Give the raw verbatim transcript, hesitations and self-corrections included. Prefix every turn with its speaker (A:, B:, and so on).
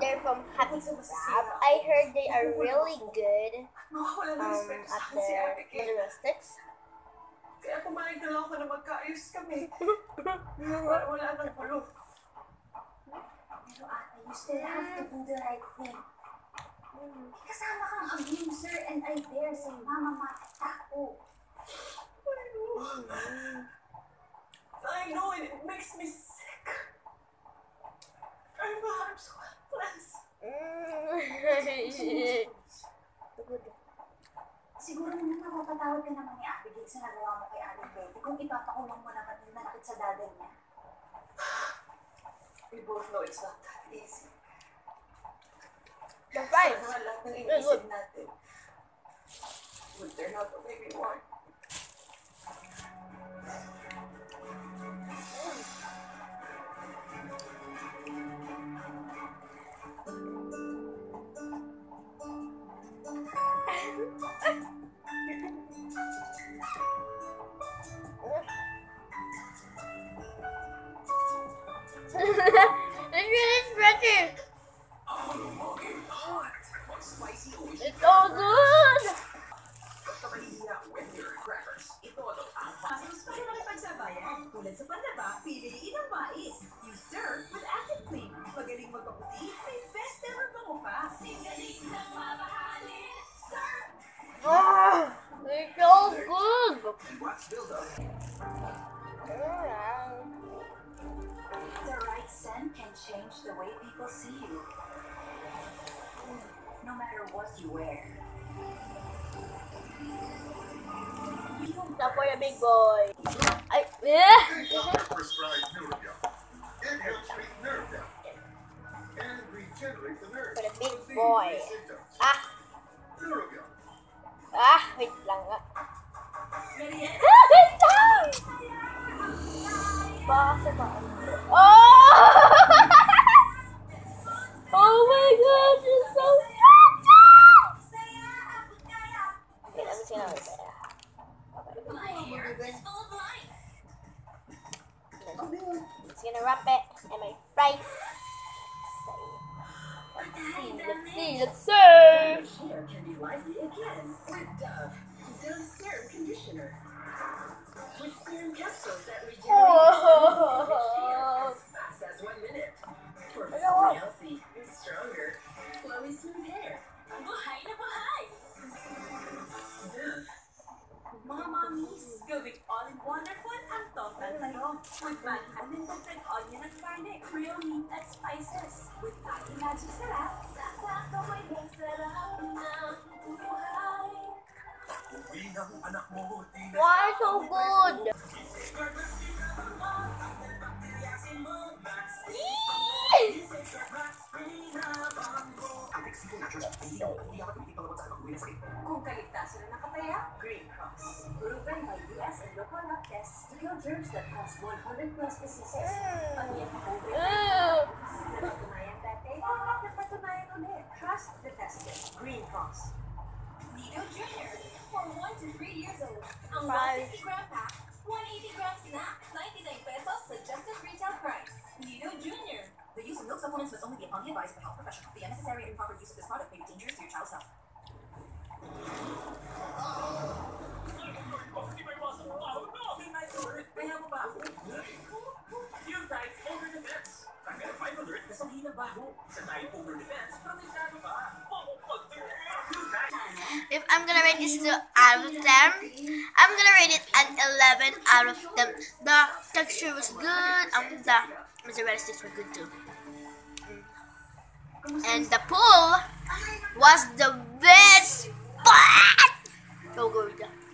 A: they're from Happy Crab. I heard they are really good um, at their mozzarella sticks.
B: Kaya pumayag na lang ako na magkaayos kami. Para wala nang gulo.
C: Pero ate, you still have to do the right thing. Kasama kang abuser and I dare say, Mama, mata ako.
B: I know. I know and it makes me sick. I'm, I'm so helpless.
C: Siguro naman mapapatawad ka naman ni Abigail sa nagawa mo kay Aling Betty kung ipapakulong mo naman yung nanakit sa dadan niya.
B: We both know it's not that easy.
A: The fries.
B: Sana lahat ng inisip natin would turn out the way we want.
A: It's really stretchy. It's so good.
D: Tulad sa panlaba, piliin ang mais. You serve with active clean. Magaling magpaputi, may best ever bango pa. Singaling ng mamahalin. Serve!
A: Oh, it's so good.
C: The right scent can change the way people see you. No matter what you wear.
A: Now for the big boy. I yeah.
E: Prescribed Neurobion. It helps treat nerve damage and regenerate the nerves.
A: For the big boy. Ah.
E: Neurobion.
A: Ah, wait lang nga.
D: Ready?
A: Wait lang! Baka ba? Oh! Oh my gosh, it's so stretchy! Okay, I'm just gonna say
D: My hair is full of life.
A: Just gonna wrap it and my fries. Let's see, let's see, let's see.
D: Hair can be lively again with Dove. Dove Serum Conditioner. With serum capsules that regenerate
A: Oh.
D: hair as fast as one minute. For fully healthy, stronger, flowy smooth hair. Buhay na buhay! Dove. Mga mommies, gawing all-in-one at one ang total tayo. With Manhattan and dagdag onion at garlic, real meat at spices. With ating magic sarap, sasako may sarap ng buhay.
A: Why so good?
D: Kung kaligtasan na nakataya, Green Cross. Proven by U S and local lab tests to kill germs that cause one hundred plus diseases. Pag yan COVID, napatunayan dati, napatunayan ulit. Trust the tested. Green Cross. Nido Junior For one to three years old. Ang one hundred fifty gram pack, one hundred eighty gram snack, ninety-nine pesos suggested retail price. Nido Junior The use of milk supplements must only be upon the advice of a health professional. The unnecessary and improper use of this product may be dangerous to your child's health. Kaya mo ba ako? Yung type over defense. Kaya five alert na sabihin na bago. Sa type over defense, protektado ka.
A: If I'm gonna rate this to out of ten, I'm gonna rate it an eleven out of ten. The texture was good, and the mozzarella sticks were good too. And the pool was the best part. So good.